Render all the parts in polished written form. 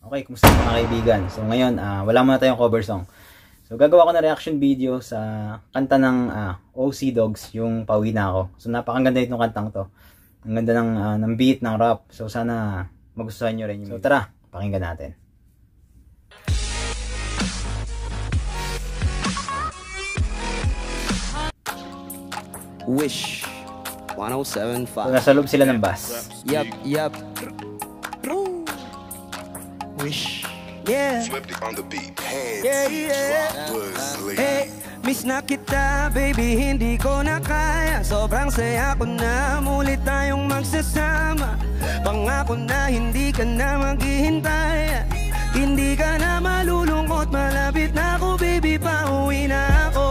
Okay, kumusta mga kaibigan? So ngayon, wala muna tayong cover song. So gagawa ko na reaction video sa kanta ng OC Dogs, yung Pauwi Na Ako. So napakaganda itong kantang to. Ang ganda ng beat, ng rap. So sana magustuhan nyo rin yung video. So tara, pakinggan natin. Wish 107.5. So nasa loob sila ng bus. Yup. Wish. Yeah. Flipped it on the beat. Hands Yeah. was lit. Hey, miss na kita, baby, hindi ko na kaya. Sobrang saya ko na, muli tayong magsasama. Pangako na hindi ka na maghihintay. Hindi ka na malulungkot, malapit na ako, baby, pauwi na ako.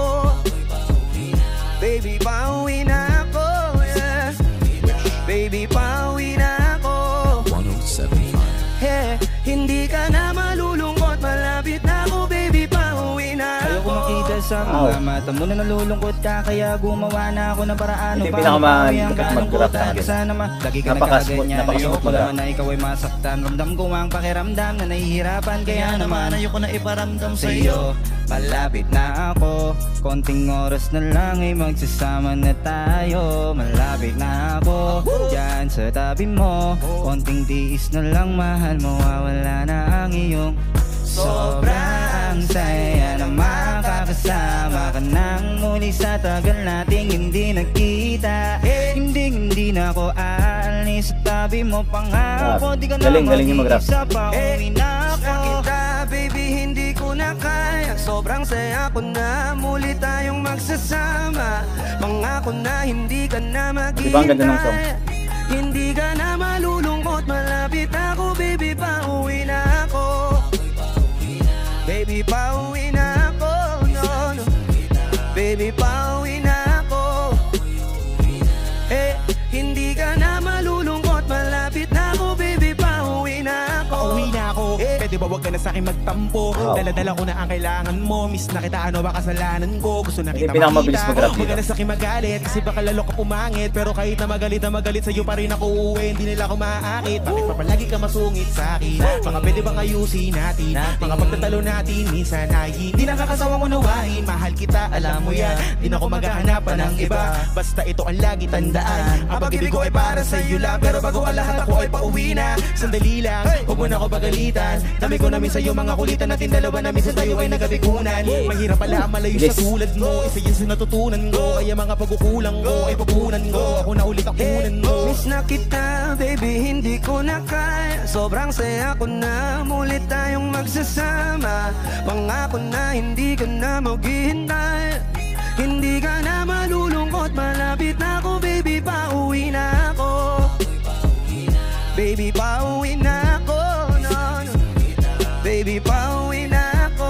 Baby, pauwi na ako, yeah. Baby, pauwi na ako. 107.5. Yeah, hindi ka na malulungkot, malapit na ako, baby, pauwi na ako. Ayoko makita sa mga mata mo na nalulungkot ka, kaya gumawa na ako ng paraan. Ito yung pinakamagkat mag-rap na agad. Lagi ka Napakasmooth ayoko mag-rap. naman na ikaw ay masaktan. Ramdam ko ang pakiramdam na nahihirapan, kaya naman ayoko na iparamdam sa iyo. Malapit na ako, konting oras na lang ay magsasama na tayo. Malapit na ako, dyan sa tabi mo. Konting tiis na lang, mahal, mawawala na ang iyong sobrang saya na makakasama ka nang muli sa tagal nating hindi nagkita. Hindi na ako aalis sa tabi mo, pangako di ka na Galing yung mag-rap. mag-isa, pauwi na ako. Kita, baby, hindi ko na kaya. Sobrang saya ko na, muli tayong magsasama. Pangako na hindi ka na Diba ang ganda ng song? maghihintay. Hindi ka na malulungkot, malapit ako, baby, pauwi na ako. Baby, pauwi na ako, no. Baby, pauwi na ako. Hindi ka na malulungkot, malapit na ako, baby, pauwi na ako. Pauwi na ako. Pwede ba wag ka na sa akin magtampo? Dala-dala ko na ang kailangan mo. Miss na kita, ano ba kasalanan ko? Gusto na kita Yung pinakamabilis mag-rap Huwag ka dito. na sa akin magalit, kasi baka lalo ka pumangit. Pero kahit na magalit sa'yo pa rin ako uuwi. Hindi nila ako maaakit. Bakit pa palagi ka masungit sa akin? Mga pwede bang ayusin natin? Mga pagtatalo natin, minsan ay hindi nakakasawang unawain. Mahal kita, alam mo yan. Di na ako maghahanapan ng iba. Basta ito ang lagi tandaan. Ang pag-ibig ko ay para sa'yo lang. Pero bago ang lahat ako ay pauwi na. Sandali lang, huwag mo na ako pagalitan. Dami ko namin sa'yo mga kulitan natin dalawa na minsan tayo ay nagabikunan. Mahirap pala ang malayo sa tulad mo. Isa yun sa natutunan ko. Kaya mga pagkukulang ko ay pupunan ko. Ako na ulit ang kunan mo. Miss na kita, baby, hindi ko na kaya. Sobrang saya ko na, muli tayong magsasama. Pangako na hindi ka na maghihintay. Hindi ka na malulungkot, malapit na ako, baby, pauwi na ako. Baby, pauwi na ako, no. Baby, pauwi na ako.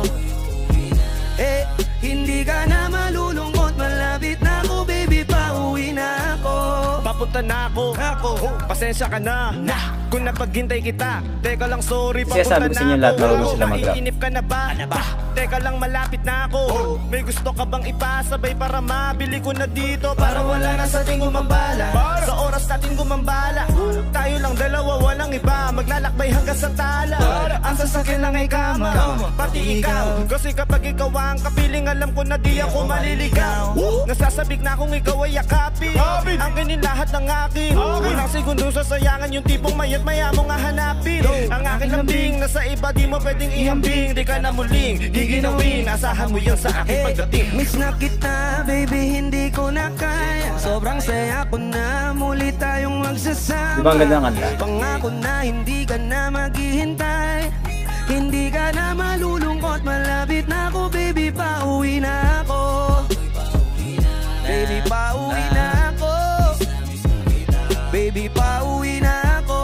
Hindi ka na malulungkot, malapit na ako, baby, pauwi na ako. Papunta na ako. Pasensya ka na. Kung napaghintay kita. Teka lang, sorry, Kasi papunta sabi ko sa inyo na lahat ako. marunong sila mag-rap. Naiinip ka na ba? Teka lang, malapit na ako. May gusto ka bang ipasabay para mabili ko na dito? Para wala na sa ating gumambala. Sa oras natin gumambala. Tayo lang dalawa, walang iba. Maglalakbay hanggang sa tala. Ang sasakyan lang ay kama, pati ikaw. Kasi kapag ikaw ang kapiling, alam ko na di ako maliligaw. Nasasabik na kung ikaw ay yakapin. Ang ganin lahat ng akin. Walang segundong sasayangan, yung tipong mayat maya mo nga hanapin. Ang aking lambing, nasa iba di mo pwedeng ihambing. Di ka na muling giginawin, asahan mo yan sa aking pagdating. Miss na kita, baby, hindi ko na kaya. Sobrang saya ko na, muli tayong magsasama. Diba ang ganda ng kanta? Pangako na hindi ka na maghihintay. Hindi ka na malulungkot, malapit na ako, baby, pauwi na ako. Baby, pauwi na ako. Baby, pauwi na ako.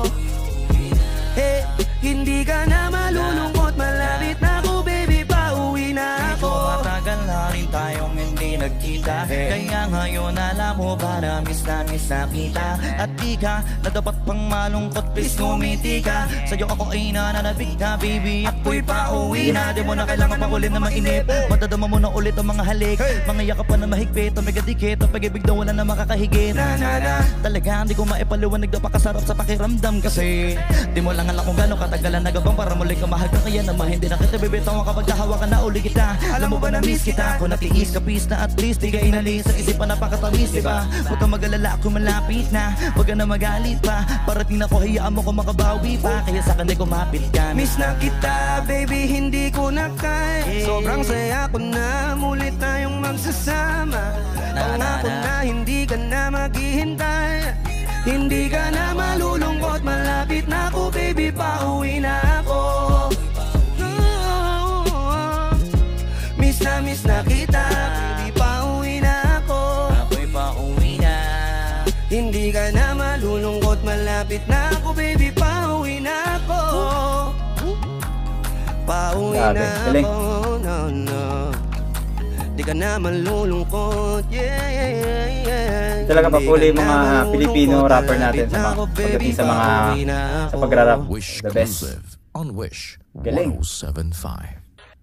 Hindi ka na malulungkot, malapit na ako, baby, pauwi na ako. Matagal na rin tayong hindi nagkita, kaya ngayon alam mo mo ba na miss na kita? At di ka na dapat pang malungkot, please ngumiti ka. Sa'yo ako ay nananabik na, baby, ako'y pauwi na. Di mo na kailangan pa ulit na mainip, matadama mo na ulit ang mga halik. Mga yakap pa na mahigpit, o megadikit, o pag-ibig na wala na makakahigit. Talaga hindi ko maipaliwanag na pakasarap sa pakiramdam. Kasi di mo lang alam kung gano'ng katagalan nagabang para muli ka mahal ka. Kaya naman hindi na kita bibitaw kapag hahawakan na uli kita. Alam mo ba na miss kita? Kung natiis ka peace na at least di ka inalis sa isipan napakatamis, diba? Huwag kang mag-alala, ako malapit na. Huwag ka na magalit pa, parating ako hayaan mo kung makabawi pa. Kaya sa kanila kumapit ka. Miss na kita, baby, hindi ko na kaya. Sobrang saya ko na, mulit tayong magsasama. Pangako na hindi ka na maghihintay, hindi ka na malulungkot. Malapit na ako, baby, pauwi na ako. Miss na kita, baby, pauwi na ako. Ako'y pauwi na. Hindi ka na malulungkot, malapit na ako, baby, pauwi na ako. Pauwi Grabe, na galing. ako, no. Hindi ka na malulungkot, yeah. Talaga papuli yung mga Pilipino rapper natin sa pagdating sa mga sa pagrarap. Wish The best. exclusive on Wish Galing. 107.5.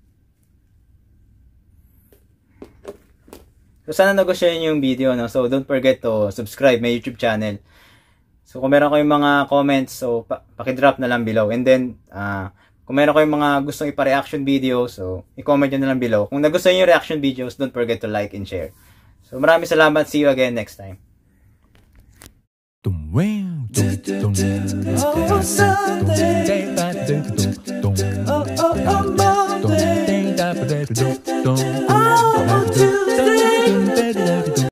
So sana nagustuhan niyo yung video, no? So don't forget to subscribe my YouTube channel. So kung meron kayong mga comments, so paki-drop na lang below. And then kung meron kayong mga gustong ipa-reaction video, so i-comment nyo na lang below. Kung nagustuhan niyo yung reaction videos, don't forget to like and share. So maraming salamat. See you again next time. Oh, Monday.